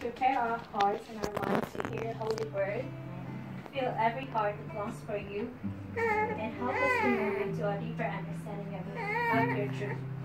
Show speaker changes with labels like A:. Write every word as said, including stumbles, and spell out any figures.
A: Prepare our hearts and our minds to hear your holy word. Fill every heart that longs for you, and help us to move into a deeper understanding of, of your truth.